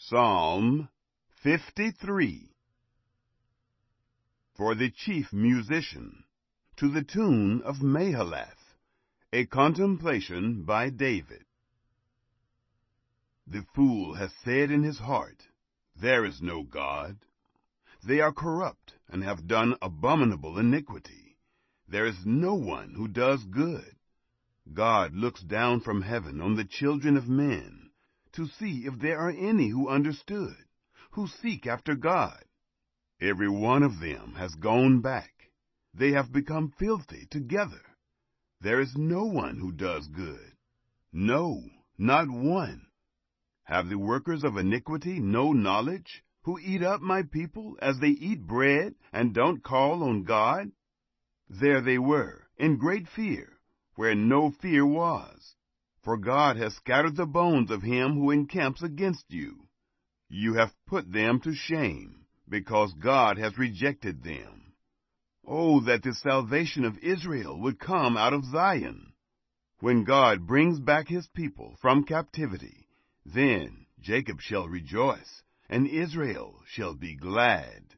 Psalm 53. For the chief musician, to the tune of Mahalath, a contemplation by David. The fool hath said in his heart, There is no God. They are corrupt, and have done abominable iniquity. There is no one who does good. God looks down from heaven on the children of men, to see if there are any who understood, who seek after God. Every one of them has gone back. They have become filthy together. There is no one who does good. No, not one. Have the workers of iniquity no knowledge, who eat up my people as they eat bread and don't call on God? There they were, in great fear, where no fear was. For God has scattered the bones of him who encamps against you. You have put them to shame, because God has rejected them. Oh, that the salvation of Israel would come out of Zion! When God brings back his people from captivity, then Jacob shall rejoice, and Israel shall be glad.